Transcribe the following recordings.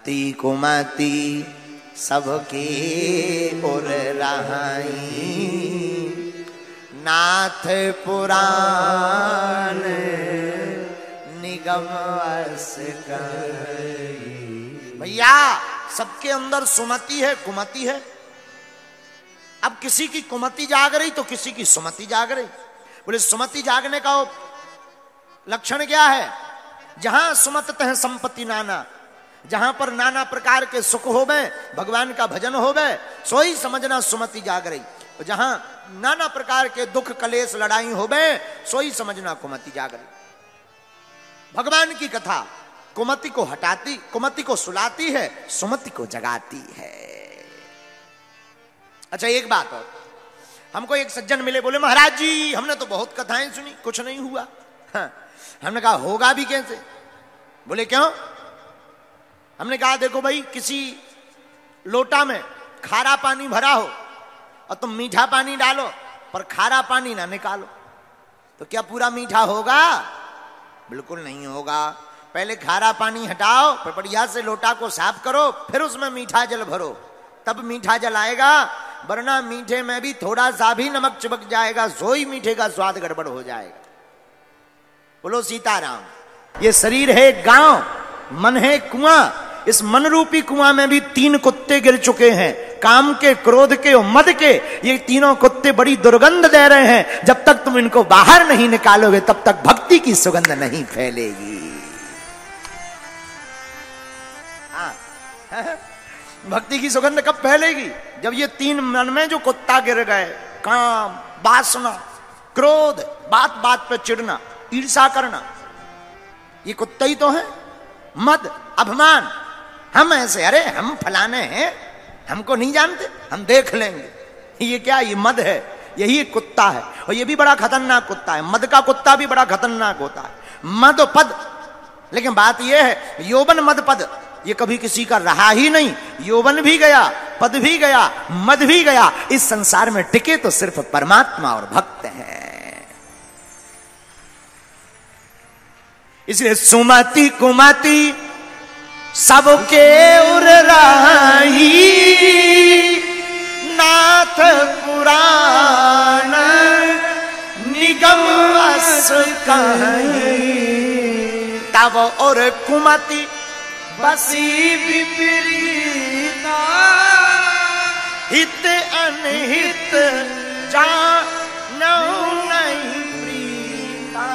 कुमति कुमति सबके उर रहाई, नाथ पुराण निगम अस कही। भैया सबके अंदर सुमति है, कुमति है। अब किसी की कुमति जाग रही तो किसी की सुमति जाग रही। बोले सुमति जागने का लक्षण क्या है? जहां सुमत तह संपत्ति नाना, जहां पर नाना प्रकार के सुख होवे, भगवान का भजन होवे, सोई समझना सुमति जाग रही। जहां नाना प्रकार के दुख कलेश लड़ाई होवे, सोई समझना कुमति जाग रही। भगवान की कथा कुमति को हटाती, कुमति को सुलाती है, सुमति को जगाती है। अच्छा एक बात और, हमको एक सज्जन मिले, बोले महाराज जी हमने तो बहुत कथाएं सुनी, कुछ नहीं हुआ। हाँ, हमने कहा होगा भी कैसे? बोले क्यों? हमने कहा देखो भाई, किसी लोटा में खारा पानी भरा हो और तुम मीठा पानी डालो पर खारा पानी ना निकालो, तो क्या पूरा मीठा होगा? बिल्कुल नहीं होगा। पहले खारा पानी हटाओ, फिर बढ़िया से लोटा को साफ करो, फिर उसमें मीठा जल भरो, तब मीठा जल आएगा। वरना मीठे में भी थोड़ा सा भी नमक चिपक जाएगा, सोई मीठे का स्वाद गड़बड़ हो जाएगा। बोलो सीताराम। ये शरीर है गांव, मन है कुआं। इस मन रूपी कुआं में भी 3 कुत्ते गिर चुके हैं, काम के, क्रोध के और मद के। ये तीनों कुत्ते बड़ी दुर्गंध दे रहे हैं। जब तक तुम इनको बाहर नहीं निकालोगे तब तक भक्ति की सुगंध नहीं फैलेगी। भक्ति की सुगंध कब फैलेगी? जब ये 3 मन में जो कुत्ता गिर गए, काम, वासना, क्रोध, बात बात पे चिढ़ना, ईर्षा करना, ये कुत्ते ही तो हैं। मद, अभिमान, हम ऐसे, अरे हम फलाने हैं, हमको नहीं जानते, हम देख लेंगे। ये क्या? ये मद है, यही एक कुत्ता है। और ये भी बड़ा खतरनाक कुत्ता है। मद का कुत्ता भी बड़ा खतरनाक होता है। मद और पद। लेकिन बात यह है, यौवन मद पद ये कभी किसी का रहा ही नहीं। यौवन भी गया, पद भी गया, मद भी गया। इस संसार में टिके तो सिर्फ परमात्मा और भक्त हैं। इसलिए सुमति कुमति सबके उर रहाई, नाथ पुराण निगम अस कही। तब और कुमति बसी विपरीता, हित अनहित जानऊ नहीं प्रीता।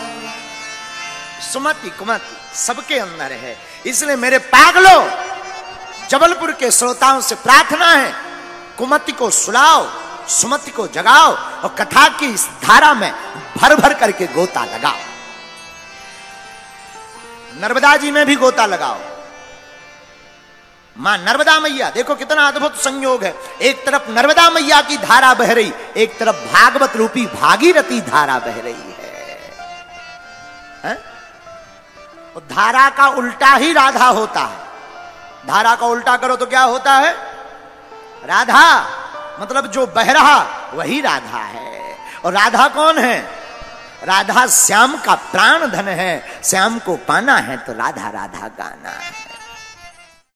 सुमति कुमति सबके अंदर है। इसलिए मेरे पागलों, जबलपुर के श्रोताओं से प्रार्थना है, कुमति को सुलाओ, सुमति को जगाओ और कथा की इस धारा में भर भर करके गोता लगाओ। नर्मदा जी में भी गोता लगाओ। मां नर्मदा मैया, देखो कितना अद्भुत संयोग है। एक तरफ नर्मदा मैया की धारा बह रही, एक तरफ भागवत रूपी भागीरथी धारा बह रही है? और धारा का उल्टा ही राधा होता है। धारा का उल्टा करो तो क्या होता है? राधा। मतलब जो बह रहा वही राधा है। और राधा कौन है? राधा श्याम का प्राण धन है। श्याम को पाना है तो राधा राधा गाना है।